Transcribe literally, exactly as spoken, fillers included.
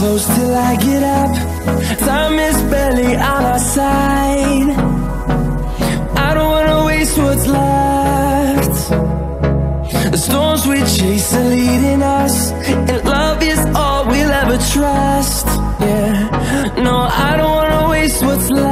close till I get up. Time is barely on our side. I don't wanna waste what's left. The storms we chase are leading us, and love is all we'll ever trust. Yeah, no, I don't wanna waste what's left.